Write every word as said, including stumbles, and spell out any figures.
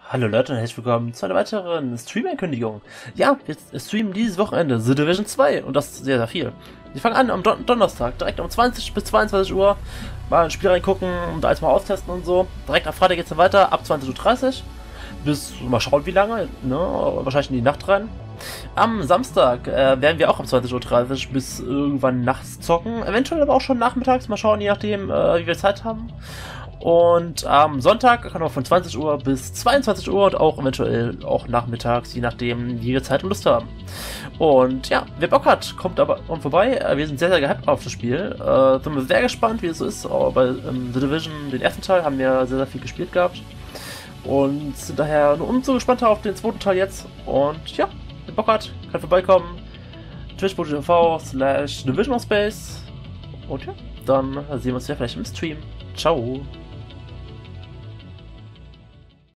Hallo Leute und herzlich willkommen zu einer weiteren Stream-Ankündigung. Ja, wir streamen dieses Wochenende The Division zwei und das sehr, sehr viel. Wir fangen an am Don Donnerstag, direkt um zwanzig bis zweiundzwanzig Uhr, mal ein Spiel reingucken und alles mal austesten und so. Direkt am Freitag geht es dann weiter, ab zwanzig Uhr dreißig, bis, mal schauen wie lange, ne, wahrscheinlich in die Nacht rein. Am Samstag äh, werden wir auch ab zwanzig Uhr dreißig bis irgendwann nachts zocken, eventuell aber auch schon nachmittags, mal schauen, je nachdem, äh, wie wir Zeit haben. Und am Sonntag kann man von zwanzig Uhr bis zweiundzwanzig Uhr und auch eventuell auch nachmittags, je nachdem, wie wir Zeit und Lust haben. Und ja, wer Bock hat, kommt aber vorbei. Wir sind sehr, sehr gehypt auf das Spiel. Äh, sind wir sehr gespannt, wie es so ist. Auch bei ähm, The Division, den ersten Teil, haben wir sehr, sehr viel gespielt gehabt. Und sind daher nur umso gespannter auf den zweiten Teil jetzt. Und ja, wer Bock hat, kann vorbeikommen. twitch.tv slash Division of Space. Und ja, dann sehen wir uns ja vielleicht im Stream. Ciao.